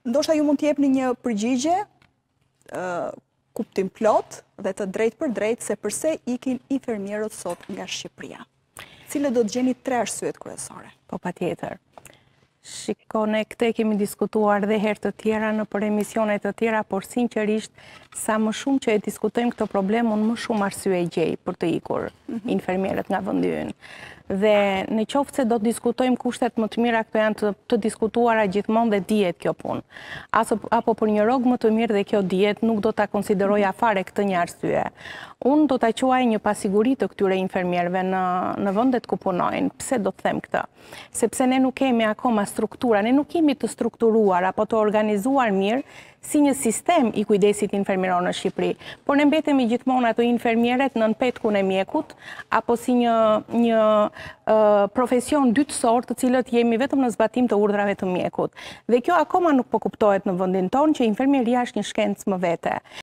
Ndoshta ju mund t'jepni një përgjigje, kuptim plot dhe të drejtë për drejtë se përse ikin infermierët sot nga Shqipëria. Cile do të gjeni 3 arsyet kryesore? Po patjetër. Shikone, këte kemi diskutuar dhe herë të tjera në për emisionet të tjera, por sinqerisht, sa më shumë që e diskutojmë këto problem, unë më shumë arsye gjej për të ikur infermierët nga vendi ynë. Dhe në qoftë se do të diskutojmë kushtet më të mira, këto janë të diskutuara gjithmonë dhe dihet kjo punë. Apo për një rrogë më të mirë dhe kjo dihet, nuk do ta konsideroja fare këtë një arsye. Unë do ta quaj një pasiguri të këtyre infermierëve në vendet ku punojnë. Pse do të them këtë? Sepse ne nuk kemi akoma struktura, ne nuk kemi të strukturuar apo të organizuar mirë si një sistem i kujdesit infermieror në Shqipëri. Por ne mbetemi gjithmonë ato infermierët nën petkun e mjekut, apo si një profesion dytësor të cilët jemi vetëm në zbatim të urdhrave të mjekut. Dhe kjo akoma nuk po kuptohet në vendin tonë që infermieria është një shkencë më vete.